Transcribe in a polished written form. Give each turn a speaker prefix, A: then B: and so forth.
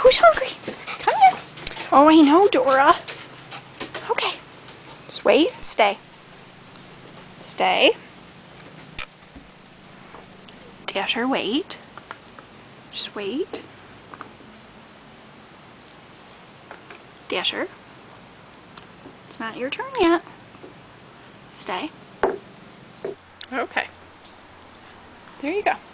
A: who's hungry? Come here. Oh, I know, Dora. Okay. Just wait. Stay. Stay. Dasher, wait. Just wait. Dasher. It's not your turn yet. Stay. Okay. There you go.